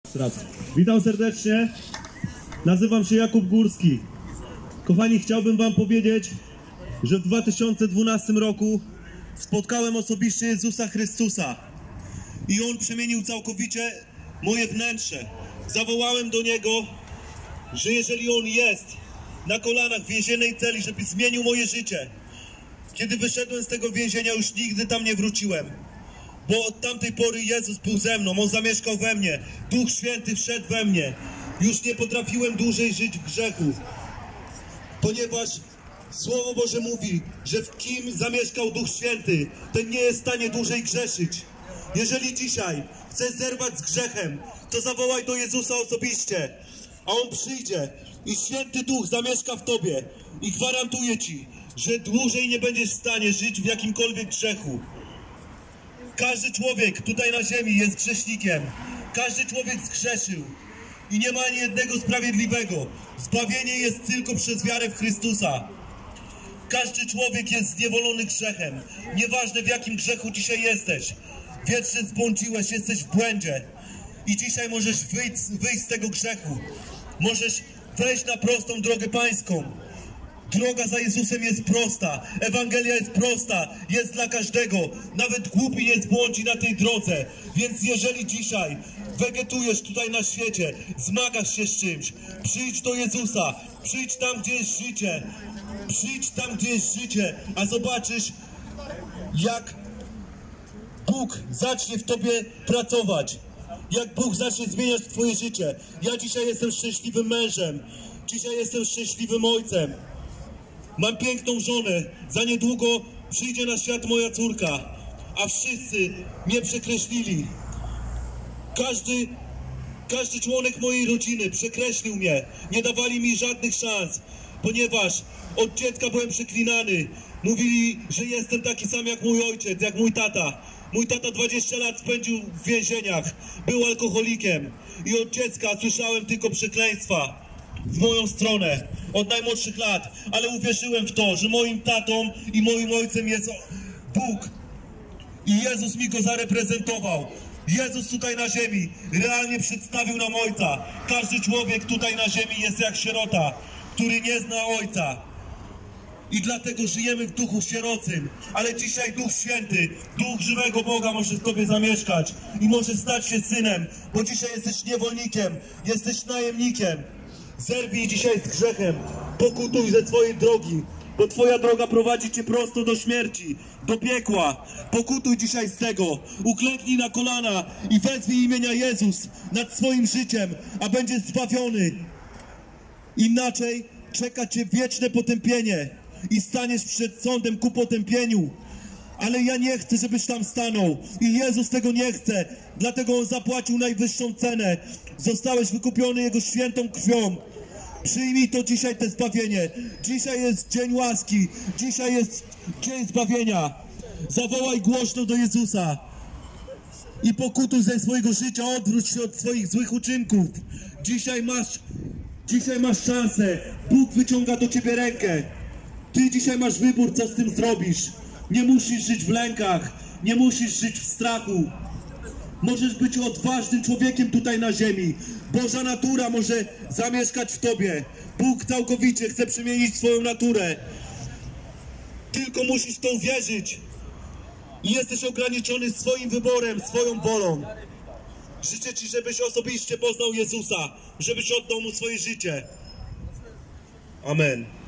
Witam serdecznie, nazywam się Jakub Górski. Kochani, chciałbym wam powiedzieć, że w 2012 roku spotkałem osobiście Jezusa Chrystusa i On przemienił całkowicie moje wnętrze. Zawołałem do Niego, że jeżeli On jest na kolanach w więziennej celi, żeby zmienił moje życie. Kiedy wyszedłem z tego więzienia, już nigdy tam nie wróciłem. Bo od tamtej pory Jezus był ze mną, On zamieszkał we mnie, Duch Święty wszedł we mnie. Już nie potrafiłem dłużej żyć w grzechu, ponieważ Słowo Boże mówi, że w kim zamieszkał Duch Święty, ten nie jest w stanie dłużej grzeszyć. Jeżeli dzisiaj chcesz zerwać z grzechem, to zawołaj do Jezusa osobiście, a On przyjdzie i Święty Duch zamieszka w tobie i gwarantuję ci, że dłużej nie będziesz w stanie żyć w jakimkolwiek grzechu. Każdy człowiek tutaj na ziemi jest grzesznikiem. Każdy człowiek zgrzeszył. I nie ma ani jednego sprawiedliwego. Zbawienie jest tylko przez wiarę w Chrystusa. Każdy człowiek jest zniewolony grzechem. Nieważne w jakim grzechu dzisiaj jesteś. Wiecznie zbłądziłeś, jesteś w błędzie. I dzisiaj możesz wyjść z tego grzechu. Możesz wejść na prostą drogę pańską. Droga za Jezusem jest prosta, Ewangelia jest prosta, jest dla każdego, nawet głupi nie zbłądzi na tej drodze. Więc jeżeli dzisiaj wegetujesz tutaj na świecie, zmagasz się z czymś, przyjdź do Jezusa, przyjdź tam, gdzie jest życie, przyjdź tam, gdzie jest życie, a zobaczysz, jak Bóg zacznie w tobie pracować, jak Bóg zacznie zmieniać twoje życie. Ja dzisiaj jestem szczęśliwym mężem, dzisiaj jestem szczęśliwym ojcem. Mam piękną żonę, za niedługo przyjdzie na świat moja córka, a wszyscy mnie przekreślili. Każdy członek mojej rodziny przekreślił mnie, nie dawali mi żadnych szans, ponieważ od dziecka byłem przeklinany. Mówili, że jestem taki sam jak mój ojciec, jak mój tata. Mój tata 20 lat spędził w więzieniach, był alkoholikiem i od dziecka słyszałem tylko przekleństwa w moją stronę, od najmłodszych lat, ale uwierzyłem w to, że moim tatą i moim ojcem jest Bóg i Jezus mi go zareprezentował. Jezus tutaj na ziemi realnie przedstawił nam Ojca. Każdy człowiek tutaj na ziemi jest jak sierota, który nie zna Ojca. I dlatego żyjemy w duchu sierocym. Ale dzisiaj Duch Święty, Duch żywego Boga może w tobie zamieszkać i może stać się synem, bo dzisiaj jesteś niewolnikiem, jesteś najemnikiem. Zerwij dzisiaj z grzechem, pokutuj ze swojej drogi, bo twoja droga prowadzi cię prosto do śmierci, do piekła. Pokutuj dzisiaj z tego, uklęknij na kolana i wezwij imienia Jezus nad swoim życiem, a będziesz zbawiony. Inaczej czeka cię wieczne potępienie i staniesz przed sądem ku potępieniu. Ale ja nie chcę, żebyś tam stanął i Jezus tego nie chce, dlatego On zapłacił najwyższą cenę. Zostałeś wykupiony Jego świętą krwią. Przyjmij to dzisiaj, te zbawienie. Dzisiaj jest dzień łaski, dzisiaj jest dzień zbawienia. Zawołaj głośno do Jezusa i pokutuj ze swojego życia, odwróć się od swoich złych uczynków. Dzisiaj masz szansę. Bóg wyciąga do ciebie rękę. Ty dzisiaj masz wybór, co z tym zrobisz. Nie musisz żyć w lękach, nie musisz żyć w strachu. Możesz być odważnym człowiekiem tutaj na ziemi. Boża natura może zamieszkać w tobie. Bóg całkowicie chce przemienić twoją naturę. Tylko musisz w to uwierzyć. I jesteś ograniczony swoim wyborem, swoją wolą. Życzę ci, żebyś osobiście poznał Jezusa, żebyś oddał Mu swoje życie. Amen.